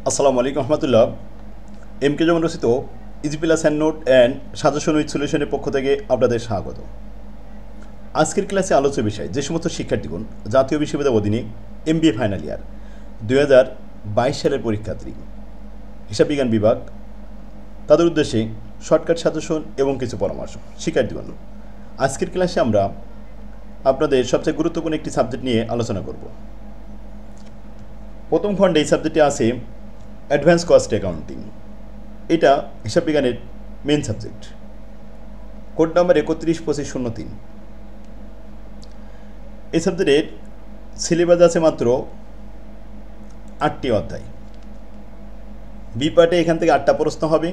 আসসালামু আলাইকুম রহমতুল্লাহ। M K যেমন রচিত easy plus hand note and suggestion with সলিউশনের পক্ষ থেকে আপনাদের স্বাগত। আজকের ক্লাসে আলোচ্য বিষয় যে সমস্ত শিক্ষার্থীগণ জাতীয় বিশ্ববিদ্যালয়ের অধীনে MBA ফাইনাল ইয়ার 2022 সালের পরীক্ষার্থী, হিসাব বিজ্ঞান বিভাগ, তাদের উদ্দেশ্যে শর্টকাট সাজেশন এবং কিছু পরামর্শ। শিক্ষার্থীগণ, আজকের ক্লাসে আমরা আপনাদের সবচেয়ে গুরুত্বপূর্ণ একটি সাবজেক্ট নিয়ে আলোচনা করব। প্রথম খণ্ডে এই সাবজেক্টে আছে অ্যাডভান্স কস্ট অ্যাকাউন্টিং। এটা হিসাব বিজ্ঞানের মেন সাবজেক্ট। Code number 312503। এই সাবজেক্টের সিলেবাস আছে মাত্র 8টি অধ্যায়। বি পার্টে এখান থেকে 8টা প্রশ্ন হবে,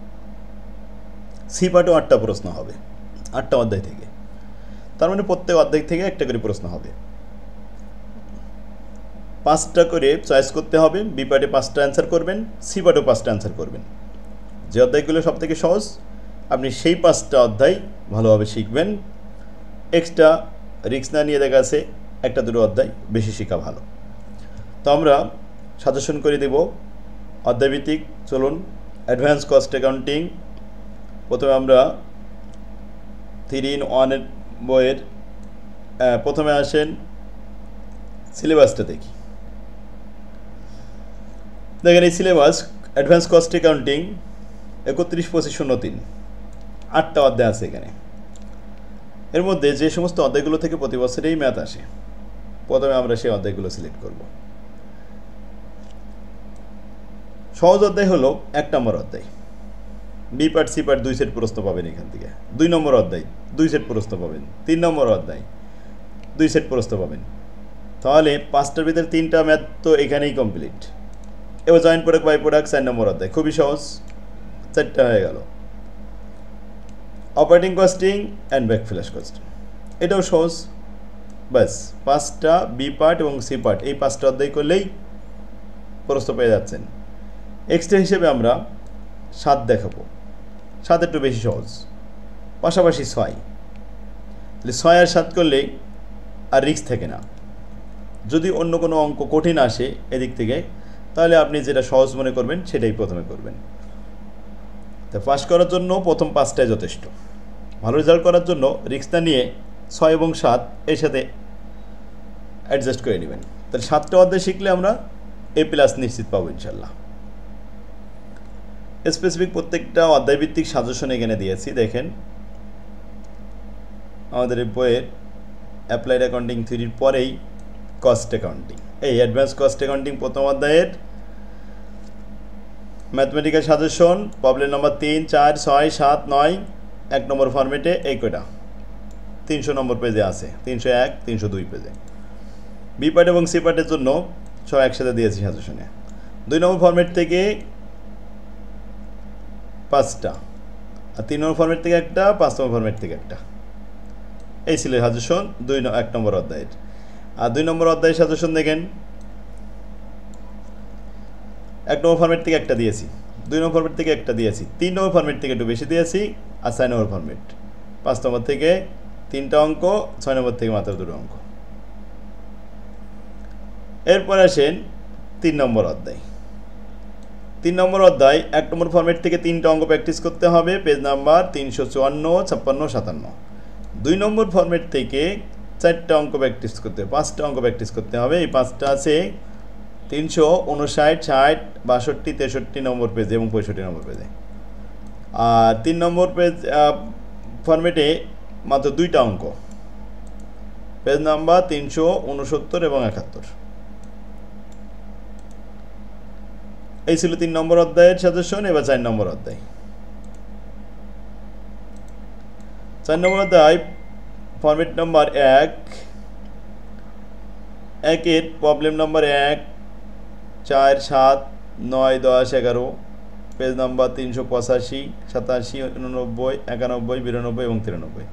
সি পার্টেও 8টা প্রশ্ন হবে, 8টা অধ্যায় থেকে। তার মানে প্রত্যেক অধ্যায় থেকে একটা করে প্রশ্ন হবে। 5টা করে চয়েস করতে হবে। বি পার্টে 5টা অ্যান্সার করবেন, সি পার্টেও 5টা অ্যান্সার করবেন। যে অধ্যায়গুলো সব থেকে সহজ, আপনি সেই 5টা অধ্যায় ভালোভাবে শিখবেন। এক্সট্রা রিস্ক না নিয়ে দেখা আছে একটা দুটো অধ্যায় বেশি শেখা ভালো। তো আমরা সাজেশন করে দেব অধ্যায়ভিত্তিক। চলুন, অ্যাডভান্স কস্ট অ্যাকাউন্টিং। প্রথমে আমরা 3-in-1 বইয়ের প্রথমে আসেন সিলেবাসটা দেখি। দেখেন এই সিলেবাস অ্যাডভান্স কস্ট অ্যাকাউন্টিং 312503, 8টা অধ্যায় আছে এখানে। এর মধ্যে যে সমস্ত অধ্যায়গুলো থেকে প্রতি বছরেই ম্যাথ আসে, প্রথমে আমরা সেই অধ্যায়গুলো সিলেক্ট করব। সহজ অধ্যায় হলো 1 নম্বর অধ্যায়। B part C part 2 set প্রশ্ন পাবেন এখান থেকে। 2 নম্বর অধ্যায় 2 সেট প্রশ্ন পাবেন। 3 নম্বর অধ্যায় 2 সেট প্রশ্ন পাবেন। তাহলে 5টার ভিতরে 3টা ম্যাথ তো এখানেই কমপ্লিট। এবার জয়েন্ট প্রোডাক্ট বাই প্রোডাক্ট 4 নম্বর অধ্যায়, খুবই সহজ, 4টা হয়ে গেল। Operating costing and back flash costing, এটাও সহজ। ব্যাস 5টা বি পার্ট এবং সি পার্ট, এই 5টা অধ্যায় করলেই প্রশ্ন পেয়ে যাচ্ছেন। এক্সট্রা হিসেবে আমরা 7 দেখাবো। 7 একটু বেশি সহজ, পাশাপাশি 6। তাহলে 6 আর 7 করলেই আর রিস্ক থাকে না। যদি অন্য কোনো অঙ্ক কঠিন আসে এদিক থেকে, তাহলে আপনি যেটা সহজ মনে করবেন সেটাই প্রথমে করবেন। তা পাস করার জন্য প্রথম 5টাই যথেষ্ট। ভালো রেজাল্ট করার জন্য রিস্ক না নিয়ে 6 এবং 7 এর সাথে অ্যাডজাস্ট করে নেবেন। তাহলে 7টা অধ্যায় শিখলে আমরা A+ নিশ্চিত পাবো ইনশাল্লাহ। স্পেসিফিক প্রত্যেকটা অধ্যায়ভিত্তিক সাজেশন এখানে দিয়েছি। দেখেন আমাদের এই বইয়ের অ্যাপ্লাইড অ্যাকাউন্টিং 3-র পরেই কস্ট অ্যাকাউন্টিং, এই অ্যাডভান্স কস্ট অ্যাকাউন্টিং প্রথম অধ্যায়ের mathematical suggestion problem number 3, 4, 6, 7, 9 1 number ফরম্যাটে এই কটা 300 নম্বর পেজে আছে, 301, 302 পেজে। বি পার্ট এবং সি পার্টের জন্য সব একসাথে দিয়েছি সাজেশনে। 2 নম্বর ফরম্যাট থেকে 5টা, আর 3 নম্বর ফরম্যাট থেকে একটা, 5 নম্বর ফরম্যাট থেকে একটা। এই ছিল সাজেশন 1 নম্বর অধ্যায়ের। আর 2 নম্বর অধ্যায়ের সাজেশন দেখেন 1 নম্বর ফরম্যাট থেকে একটা দিয়েছি, 2 নম্বর ফরম্যাট থেকে একটা দিয়েছি, 3 নম্বর ফরম্যাট থেকে একটু বেশি দিয়েছি, আর 4 নম্বর ফরম্যাট 5 নম্বর থেকে 3টা অঙ্ক, 6 নম্বর থেকে মাত্র 2টো অঙ্ক। এরপর আসেন 3 নম্বর অধ্যায়। 3 নম্বর অধ্যায় 1 নম্বর ফরম্যাট থেকে 3টা অঙ্ক প্র্যাকটিস করতে হবে, পেজ নাম্বার 354, 56, 57। 2 নম্বর ফরম্যাট থেকে 4টা অঙ্ক প্র্যাকটিস করতে হবে, 5টা অঙ্ক প্র্যাকটিস করতে হবে। এই 5টা আছে 359, 60, 62, 63 নম্বর পেজে এবং 65 নম্বর পেজে। আর 3 নম্বর পেজ ফরম্যাটে মাত্র 2টা অঙ্ক, পেজ নাম্বার 369 এবং 71। এই ছিল 3 নম্বর অধ্যায়ের সাজেশন। এবার 4 নম্বর অধ্যায়। 4 নম্বর অধ্যায় ফরম্যাট নাম্বার 1 এর প্রবলেম নাম্বার 1, 4, 7, 9, 10, 11, পেজ নাম্বার 385, 87, 89, 91, 92 এবং 93।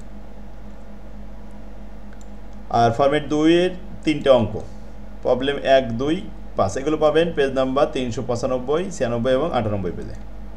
আর ফরম্যাট 2 এর 3টে অঙ্ক, প্রবলেম 1, 2, 5, এগুলো পাবেন পেজ নাম্বার 395, 96 এবং 98 পেজে।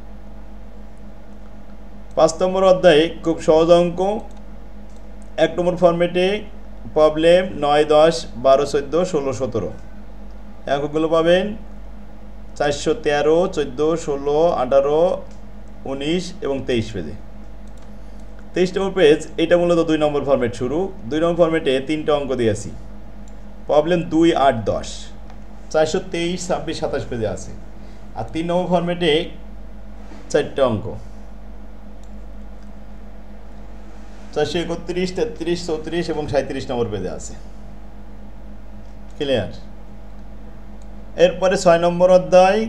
5 নম্বর অধ্যায়ে খুব সহজ অঙ্ক। 1 নম্বর ফরম্যাটে প্রবলেম 9, 10, 12, 14, 16, 17 অঙ্কগুলো পাবেন 413, 14, 16, 18, 19 এবং 23 পেজে। 23 নম্বর পেজ, এটা মূলত 2 নম্বর ফরম্যাট শুরু। 2 নম্বর ফরম্যাটে 3টা অঙ্ক দিয়েছি। প্রবলেম 2, 8, 10, 423, 26, 27 পেজে আছে। আর 3 নম্বর ফরম্যাটে 4টা অঙ্ক, 431, 33, 34 এবং 37 নম্বর পেজে আছে। ক্লিয়ার? এরপরে 6 নম্বর অধ্যায়,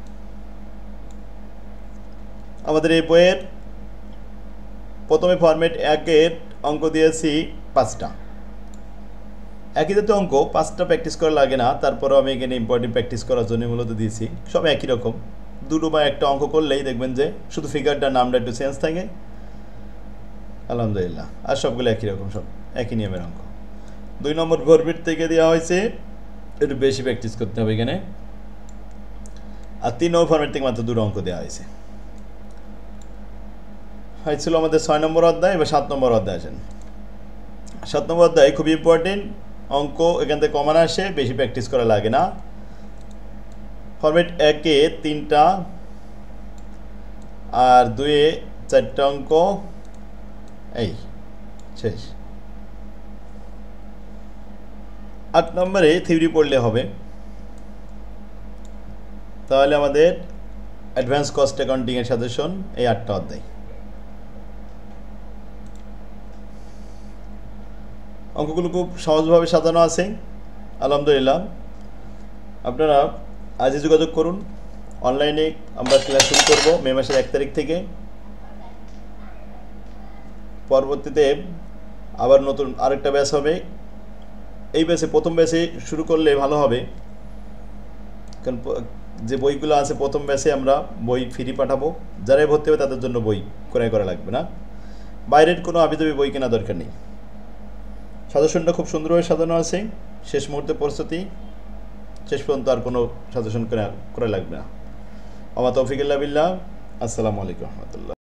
আমাদের এই বইয়ের প্রথমে ফরম্যাট 1-এর অঙ্ক দিয়েছি 5টা। একই জাতীয় অঙ্ক 5টা প্র্যাকটিস করা লাগে না, তারপরেও আমি এখানে ইম্পর্টেন্ট প্র্যাকটিস করার জন্য মূলত দিয়েছি। সব একই রকম, 2 বা 1টা অঙ্ক করলেই দেখবেন যে শুধু ফিগারটা নামটা একটু চেঞ্জ থাকে। আলহামদুলিল্লাহ, আর সবগুলো একই রকম, সব একই নিয়মের অঙ্ক। 2 নম্বর ফরম্যাট থেকে দেওয়া হয়েছে, একটু বেশি প্র্যাকটিস করতে হবে এখানে। আর 3 নম্বর ফরম্যাট থেকে মাত্র 2টা অঙ্ক দেওয়া হয়েছে। হয়েছিল আমাদের 6 নম্বর অধ্যায়। এবার 7 নম্বর অধ্যায় আসেন। 7 নম্বর অধ্যায় খুবই ইম্পর্টেন্ট অঙ্ক, এখান থেকে কমন আসে, বেশি প্র্যাকটিস করা লাগে না। ফরম্যাট 1-এ 3টা আর 2-এ 4টা অঙ্ক, এই শেষ। 8 নম্বরে থিওরি পড়লে হবে, তাহলে আমাদের অ্যাডভান্স কস্ট অ্যাকাউন্টিংয়ের সাজেশন এই 8টা অধ্যায়। অঙ্কগুলো খুব সহজভাবে সাজানো আছে, আলহামদুলিল্লাহ। আপনারা আজই যোগাযোগ করুন। অনলাইনে আমরা ক্লাস শুরু করব মে মাসের 1 তারিখ থেকে। পরবর্তীতে আবার নতুন আরেকটা ব্যাচ হবে। এই ব্যাচে প্রথম ব্যাচে শুরু করলে ভালো হবে, কারণ যে বইগুলো আছে প্রথম ব্যাচে আমরা বই ফ্রি পাঠাবো। যারাই ভর্তি হবে তাদের জন্য বই ক্রয় করা লাগবে না, বাইরের কোনো আবিদাবি বই কেনা দরকার নেই। সাজেশনটা খুব সুন্দরভাবে সাজানো আছে, শেষ মুহূর্তে প্রস্তুতি, শেষ পর্যন্ত আর কোনো সাজেশন করা লাগবে না। আমার তৌফিক ইল্লা বিল্লাহ। আসসালামু আলাইকুম রহমতুল্লাহ।